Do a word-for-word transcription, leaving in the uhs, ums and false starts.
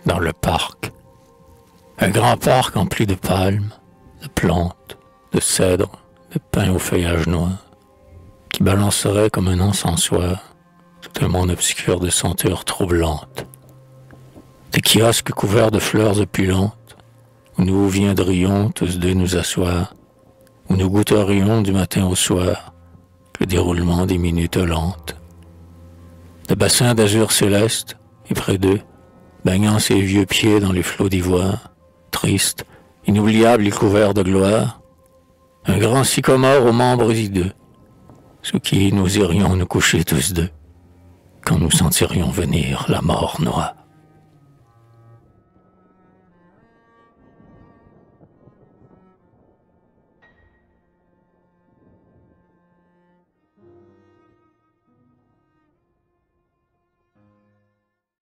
dans le parc. Un grand parc empli de palmes, de plantes, de cèdres, de pins au feuillage noir, qui balancerait comme un encensoir tout un monde obscur de senteurs troublantes. Des kiosques couverts de fleurs opulentes, où nous viendrions tous deux nous asseoir, où nous goûterions du matin au soir le déroulement des minutes lentes. De bassins d'azur céleste, et près d'eux, baignant ses vieux pieds dans les flots d'ivoire, triste, inoubliable et couvert de gloire, un grand sycomore aux membres hideux, sous qui nous irions nous coucher tous deux, quand nous sentirions venir la mort noire.